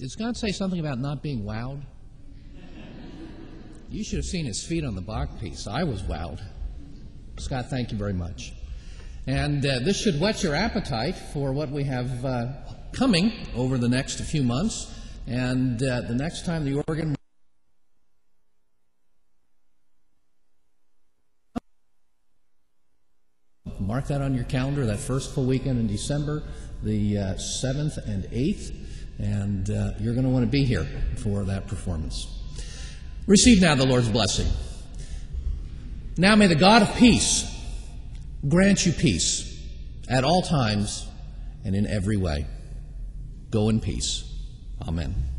Did Scott say something about not being wowed? You should have seen his feet on the Bach piece. I was wowed. Scott, thank you very much. And this should whet your appetite for what we have coming over the next few months. And the next time the organ... Mark that on your calendar, that first full weekend in December, the 7th and 8th. And you're going to want to be here for that performance. Receive now the Lord's blessing. Now may the God of peace grant you peace at all times and in every way. Go in peace. Amen.